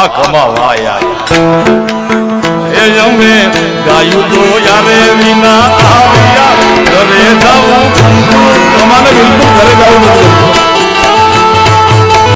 વાહ ખમા વાહ યાર એ અમે ગાયું તો યારે વિના આવ્યા ઘરે જાઉં તમારે બિલકુલ ઘરે જવું નથી